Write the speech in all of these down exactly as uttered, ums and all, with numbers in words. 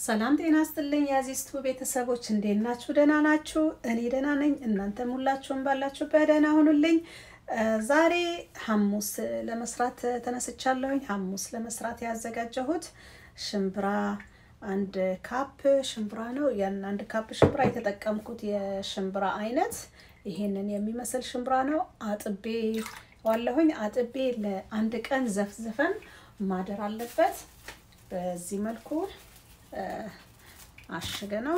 ሰላም ጤና ይስጥልኝ ያዚስቱ ቤተሰቦች እንዴት ናችሁ? ደህና ናችሁ? እኔ ደህና ነኝ። እናንተም ሁላችሁም ባላችሁበት ደህና ሁኑልኝ። ዛሬ ሐሙስ ለመስራት ተነስቻለሁኝ። ሐሙስ ለመስራት ያዘጋጀሁት ሽምብራ አንድ ካፕ ሽምብራ ነው። ያን አንድ ካፕ ሽምብራ የተጠቀምኩት የሽምብራ አይነት ይሄንን የሚመስል ሽምብራ ነው። አጥቤ ዋለሁኝ። አጥቤ ለአንድ ቀን ዘፍዝፈን ማደር አለበት። በዚህ መልኩ አሽገነው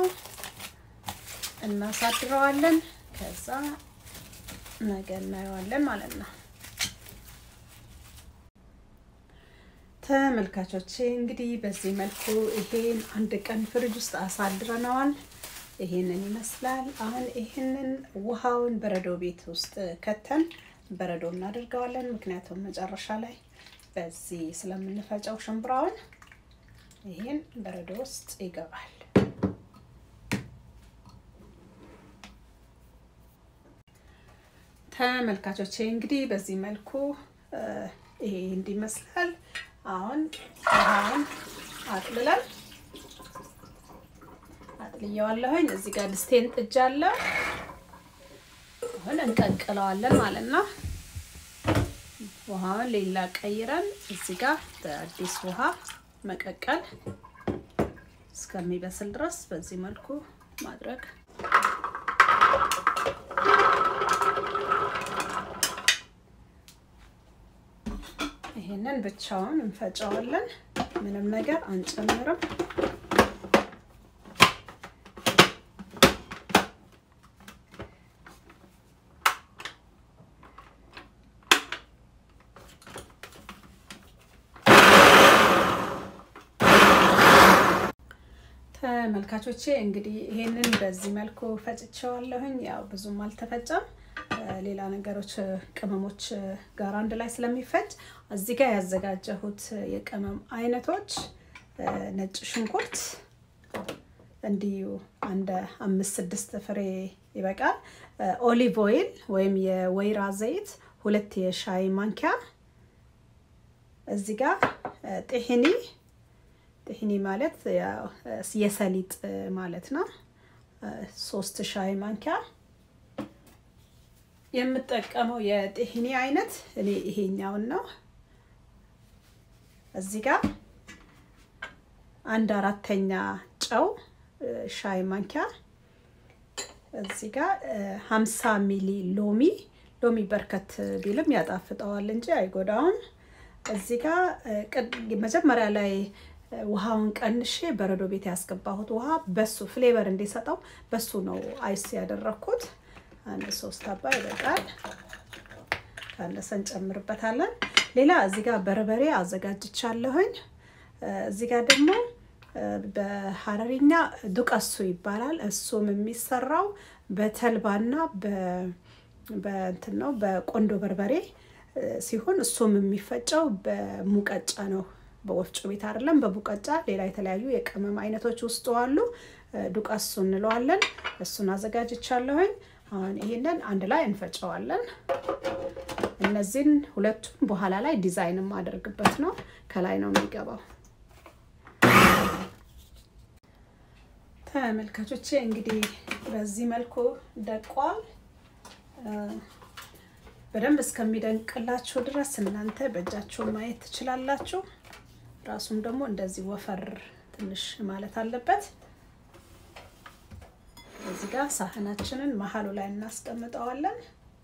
እናሳድረዋለን። ከዛ ነገ እናየዋለን ማለት ነው። ተመልካቾቼ እንግዲህ በዚህ መልኩ ይሄን አንድ ቀን ፍሪጅ ውስጥ አሳድረናል። ይሄንን ይመስላል። አሁን ይሄንን ውሃውን በረዶ ቤት ውስጥ ከተን በረዶ እናደርገዋለን። ምክንያቱም መጨረሻ ላይ በዚህ ስለምንፈጨው ሽምብራውን ይሄን በረዶ ውስጥ ይገባል። ተመልካቾቼ እንግዲህ በዚህ መልኩ ይሄ እንዲመስላል። አሁን አሁን አጥልለን አጥልየዋለሁኝ። እዚህ ጋር ድስቴን ጥጃለሁ። አሁን እንቀቅለዋለን ማለት ነው። ውሃውን ሌላ ቀይረን እዚህ ጋር በአዲስ ውሃ መቀቀል እስከሚበስል ድረስ በዚህ መልኩ ማድረግ። ይሄንን ብቻውን እንፈጨዋለን። ምንም ነገር አንጨምርም። ተመልካቾቼ እንግዲህ ይሄንን በዚህ መልኩ ፈጭቼዋለሁኝ። ያው ብዙም አልተፈጨም። ሌላ ነገሮች ቅመሞች ጋር አንድ ላይ ስለሚፈጭ እዚህ ጋር ያዘጋጀሁት የቅመም አይነቶች ነጭ ሽንኩርት እንዲሁ አንድ አምስት ስድስት ፍሬ ይበቃል። ኦሊቭ ኦይል ወይም የወይራ ዘይት ሁለት የሻይ ማንኪያ። እዚህ ጋር ጤሂኒ ጤሂኒ ማለት ያው የሰሊጥ ማለት ነው። ሶስት ሻይ ማንኪያ የምጠቀመው የጤሂኒ አይነት እኔ ይሄኛው ነው። እዚህ ጋር አንድ አራተኛ ጨው ሻይ ማንኪያ። እዚህ ጋር ሃምሳ ሚሊ ሎሚ ሎሚ በርከት ቢልም ያጣፍጠዋል እንጂ አይጎዳውም። እዚህ ጋር መጀመሪያ ላይ ውሃውን ቀንሼ በረዶ ቤት ያስገባሁት ውሃ በሱ ፍሌቨር እንዲሰጠው በሱ ነው አይስ ያደረኩት። አንድ ሶስት አባ ይበቃል። ካለሰን ጨምርበታለን። ሌላ እዚህ ጋር በርበሬ አዘጋጅቻለሁኝ። እዚህ ጋር ደግሞ በሐረሪኛ ዱቀሱ ይባላል። እሱም የሚሰራው በተልባና በ በእንትን ነው በቆንዶ በርበሬ ሲሆን እሱም የሚፈጨው በሙቀጫ ነው። በወፍጮ ቤት አይደለም በሙቀጫ። ሌላ የተለያዩ የቅመም አይነቶች ውስጥ አሉ። ዱቀሱ እንለዋለን። እሱን አዘጋጅቻለሁኝ። አሁን ይሄንን አንድ ላይ እንፈጨዋለን። እነዚህን ሁለቱም በኋላ ላይ ዲዛይን ማድረግበት ነው። ከላይ ነው የሚገባው። ተመልካቾቼ እንግዲህ በዚህ መልኩ ደቋል። በደንብ እስከሚደንቅላችሁ ድረስ እናንተ በእጃችሁ ማየት ትችላላችሁ። ራሱም ደግሞ እንደዚህ ወፈር ትንሽ ማለት አለበት። እዚህ ጋር ሳህናችንን መሃሉ ላይ እናስቀምጠዋለን።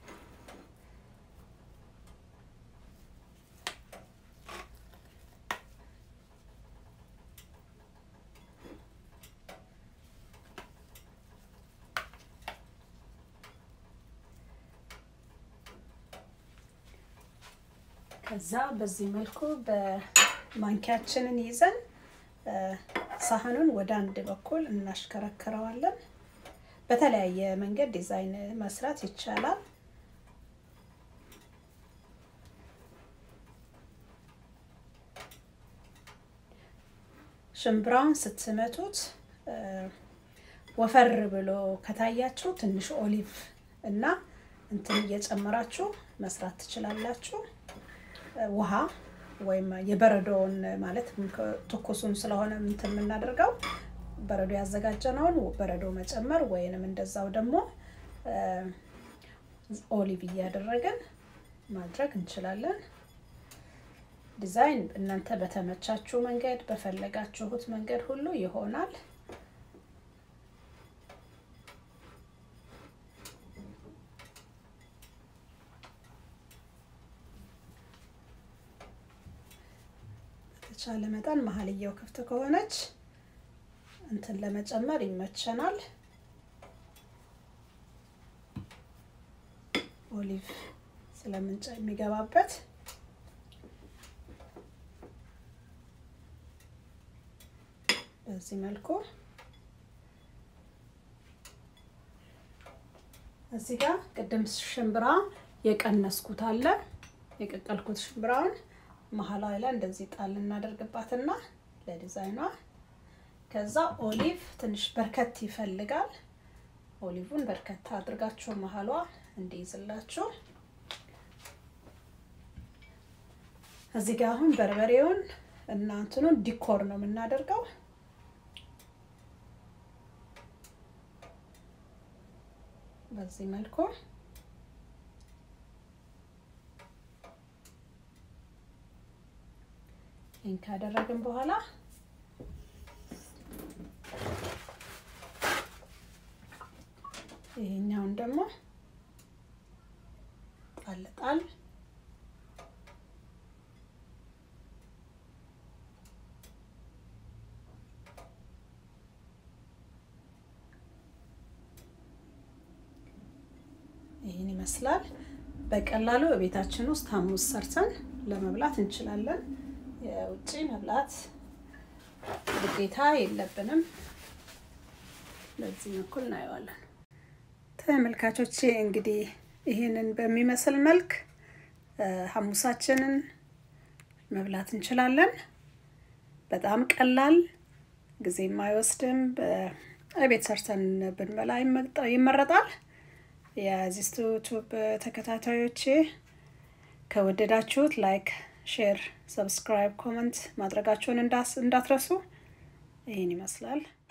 ከዛ በዚህ መልኩ በማንኪያችንን ይዘን ሳህኑን ወደ አንድ በኩል እናሽከረክረዋለን። በተለያየ መንገድ ዲዛይን መስራት ይቻላል። ሽምብራውን ስትመቱት ወፈር ብሎ ከታያችሁ ትንሽ ኦሊቭ እና እንትን እየጨመራችሁ መስራት ትችላላችሁ። ውሃ ወይም የበረዶውን ማለት ትኩሱን ስለሆነ እንትን እናደርጋው በረዶ ያዘጋጀነውን በረዶ መጨመር ወይንም እንደዛው ደግሞ ኦሊቭ እያደረግን ማድረግ እንችላለን። ዲዛይን እናንተ በተመቻችሁ መንገድ በፈለጋችሁት መንገድ ሁሉ ይሆናል። በተቻለ መጠን መሀልየው ክፍት ከሆነች እንትን ለመጨመር ይመቸናል። ኦሊቭ ስለምንጨ የሚገባበት በዚህ መልኩ እዚህ ጋር ቅድም ሽምብራ የቀነስኩት አለ የቀቀልኩት ሽምብራውን መሀላ ላይ እንደዚህ ጣል እናደርግባትና ለዲዛይኗ ከዛ ኦሊቭ ትንሽ በርከት ይፈልጋል። ኦሊቭን በርከት አድርጋችሁ መሀሏ እንዲይዝላችሁ እዚህ ጋር አሁን በርበሬውን እና እንትኑን ዲኮር ነው የምናደርገው። በዚህ መልኩ ይሄን ካደረግን በኋላ ይሄኛውን ደግሞ ጣል ጣል ይሄን ይመስላል። በቀላሉ በቤታችን ውስጥ ሐሙስ ሰርተን ለመብላት እንችላለን። የውጪ መብላት ግዴታ የለብንም። በዚህ መልኩ እናየዋለን። ተመልካቾቼ እንግዲህ ይሄንን በሚመስል መልክ ሐሙሳችንን መብላት እንችላለን። በጣም ቀላል ጊዜ የማይወስድም በቤት ሰርተን ብንበላ ይመረጣል። የዚስቱ ዩቲዩብ ተከታታዮቼ ከወደዳችሁት ላይክ፣ ሼር፣ ሰብስክራይብ፣ ኮሜንት ማድረጋችሁን እንዳትረሱ። ይሄን ይመስላል።